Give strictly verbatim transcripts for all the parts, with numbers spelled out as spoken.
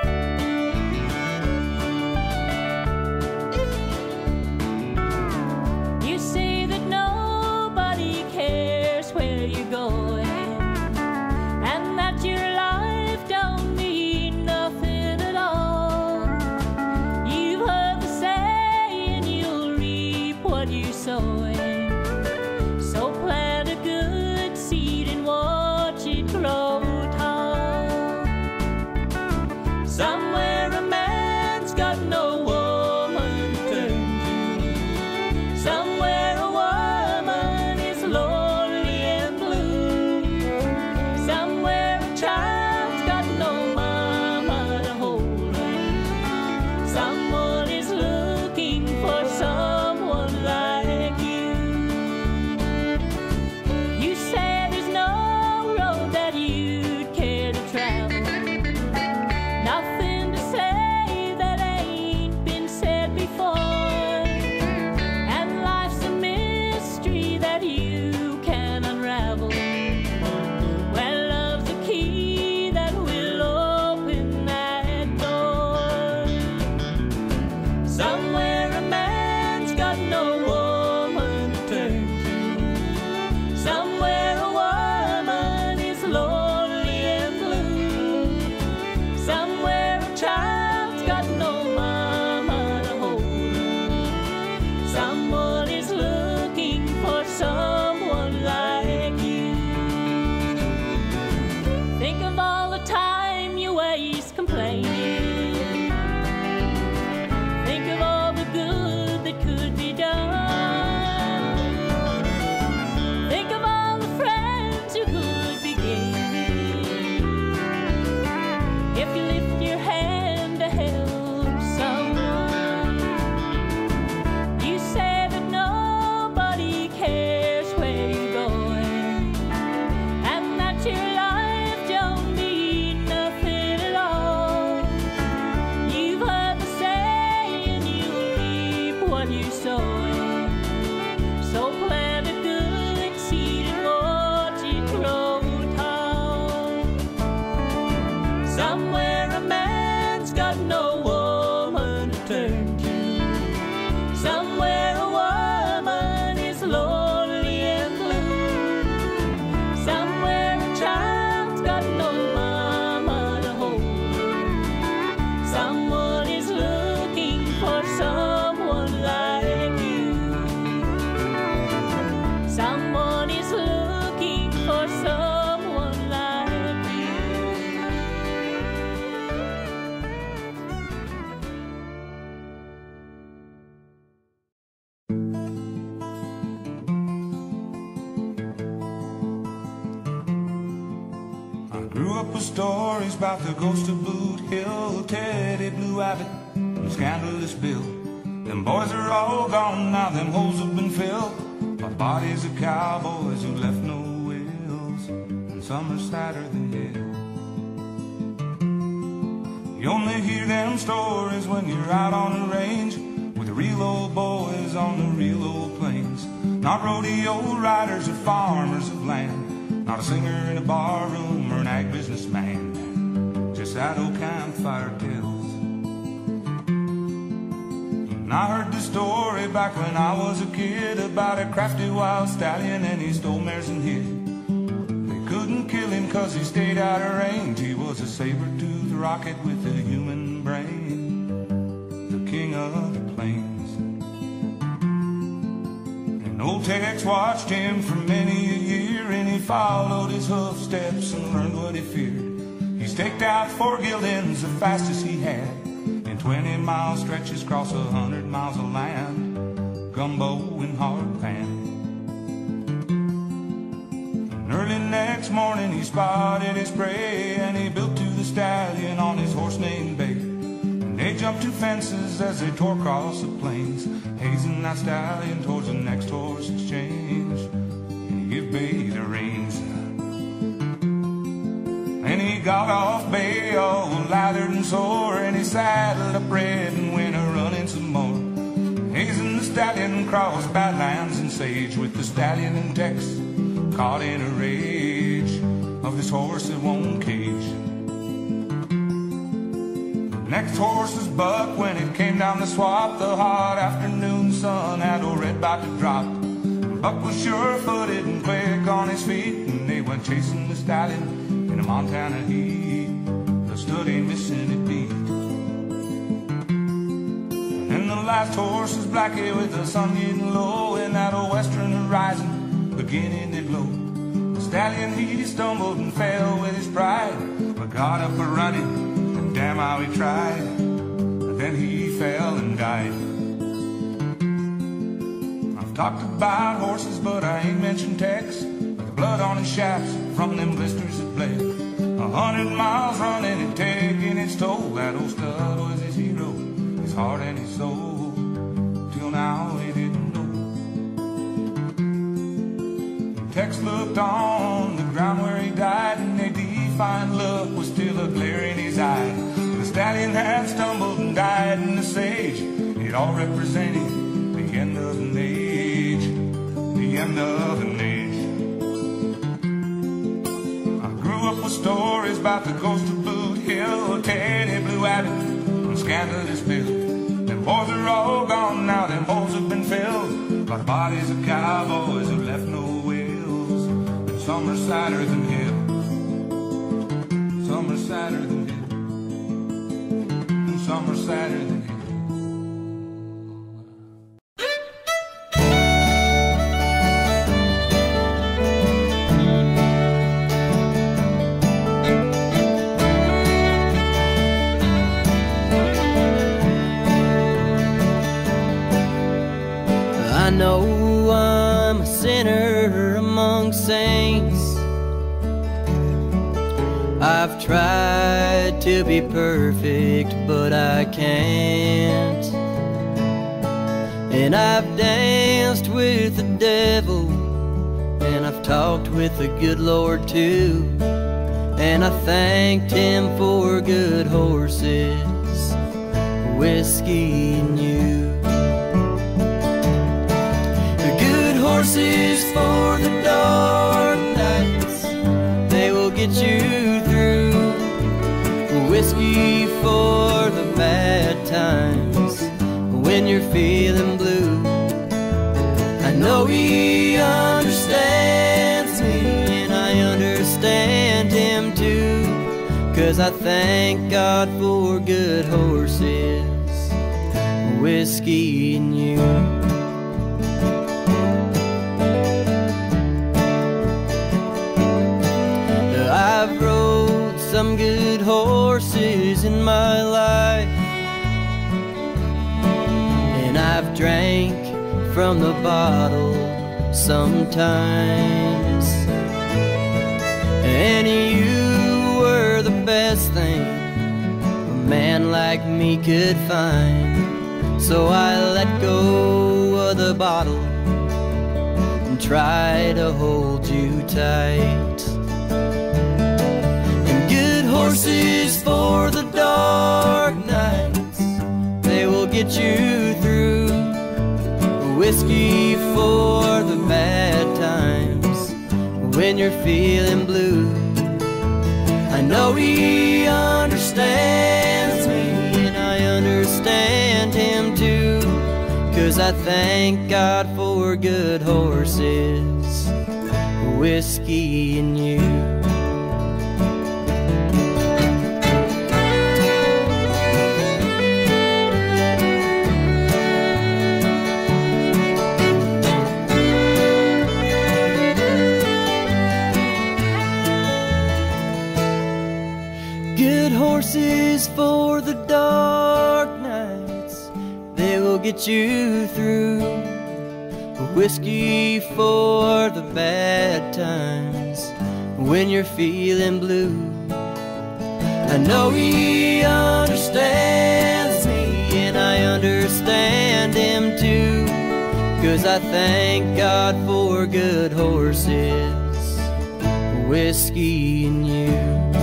Grew up with stories about the ghost of Boot Hill, Teddy Blue Abbott, and Scandalous Bill. Them boys are all gone now, them holes have been filled by bodies of cowboys who left no wills, and some are sadder than hell. You only hear them stories when you're out on the range with the real old boys on the real old plains. Not rodeo riders or farmers of land, not a singer in a bar room or an ag businessman, just that old campfire tales. And I heard the story back when I was a kid about a crafty wild stallion and he stole mares and hid. They couldn't kill him cause he stayed out of range. He was a saber-toothed rocket with a human brain, the king of the plains. Old Tex watched him for many a year, and he followed his hoofsteps and learned what he feared. He staked out four geldings the fastest he had, in twenty mile stretches across a hundred miles of land, gumbo and hard pan. And early next morning he spotted his prey, and he built to the stallion on his horse named Bay. And they jumped two fences as they tore across the plains, hazing that stallion towards the next horse exchange, and he gave Bay the reins. And he got off Bay all lathered and sore, and he saddled up Red and went a-running some more, hazing the stallion across badlands and sage, with the stallion and Tex caught in a rage of this horse that won't cage. Next horse was Buck when it came down the swap. The hot afternoon sun had already about to drop. Buck was sure-footed and quick on his feet, and they went chasing the stallion in a Montana heat. The stud ain't missing a beat. And the last horse was Blackie with the sun getting low in that old western horizon beginning to glow. The stallion, he stumbled and fell with his pride, but got up a running, and damn how he tried. Then he fell and died. I've talked about horses, but I ain't mentioned Tex, with the blood on his shafts from them blisters that bled. A hundred miles running and taking its toll. That old stud was his hero, his heart and his soul. Till now he didn't know. Tex looked on the ground where he died, and a defiant look was still a glare in his eye. The stallion had stumbled and died in the sage. It all represented the end of an age, the end of an age. I grew up with stories about the ghost of Boot Hill, Teddy Blue Abbott, and Scandalous Bill. Them boys are all gone now, them holes have been filled by the bodies of cowboys who left no wills. And some are sadder than hell, some are sadder than hell, and some are sadder than hell. I know I'm a sinner among saints. I've tried to be perfect, but I can't. And I've danced with the devil, and I've talked with the good Lord too. And I thanked him for good horses, whiskey and you. Horses for the dark nights, they will get you through. Whiskey for the bad times, when you're feeling blue. I know he understands me, and I understand him too, 'cause I thank God for good horses, whiskey and you. I've rode some good horses in my life, and I've drank from the bottle sometimes. And you were the best thing a man like me could find. So I let go of the bottle and try to hold you tight. Horses for the dark nights, they will get you through. Whiskey for the bad times, when you're feeling blue. I know he understands me, and I understand him too, 'cause I thank God for good horses, whiskey and you. Good horses for the dark nights, they will get you through. Whiskey for the bad times, when you're feeling blue. I know he understands me, and I understand him too, 'cause I thank God for good horses, whiskey and you.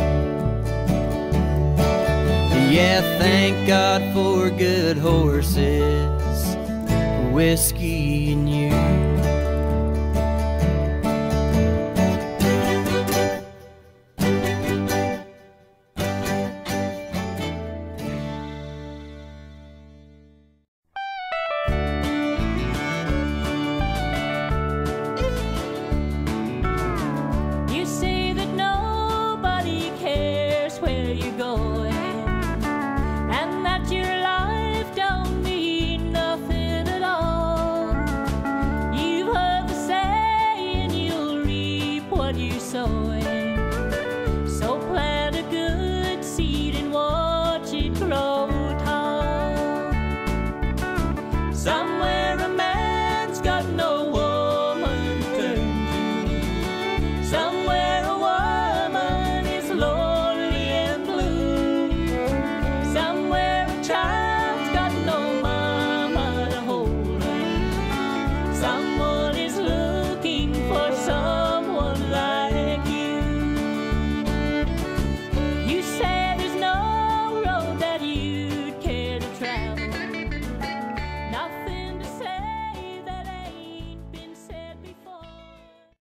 Yeah, thank God for good horses, whiskey and you.